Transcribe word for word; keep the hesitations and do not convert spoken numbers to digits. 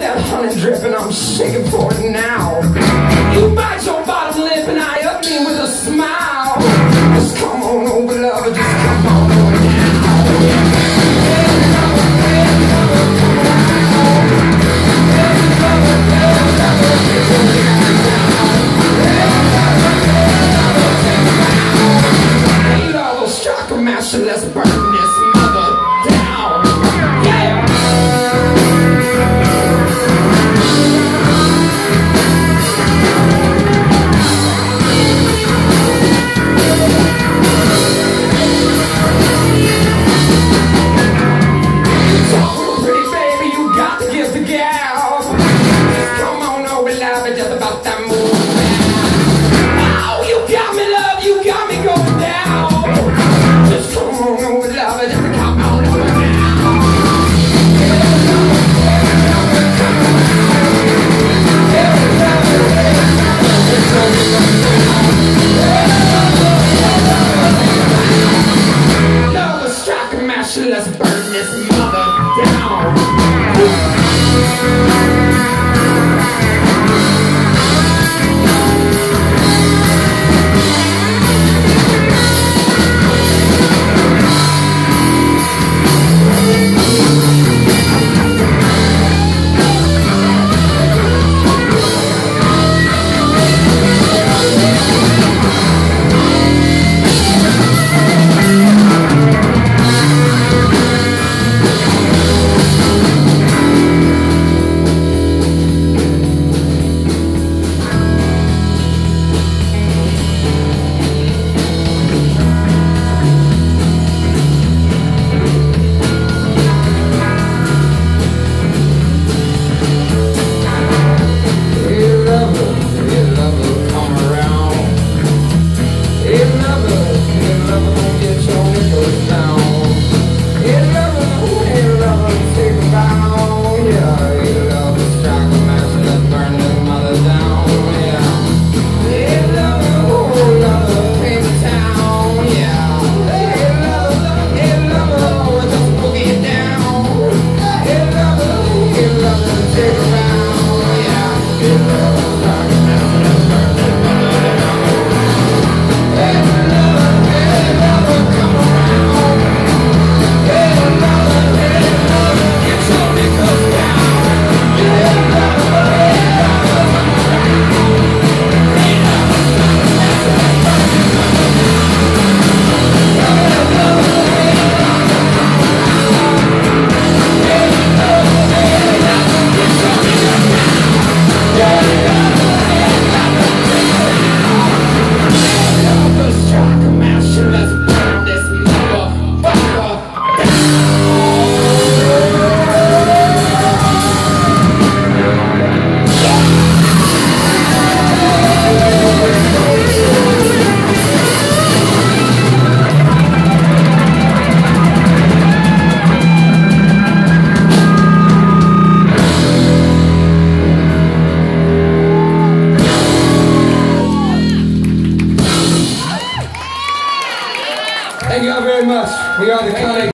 that honey drip and I'm shaking for it now. You bite your bottom lip and I up me with a smile. Just come on over, lover, just come on over now. Hey, lover, strike a match and let's burn this mother down. Yeah! Just about that move now. Oh, you got me, love, you got me going down. Just come on over, love, just come on over now. Love, strike a match, let's burn this mother down. Thank you all very much. We are the Cunning.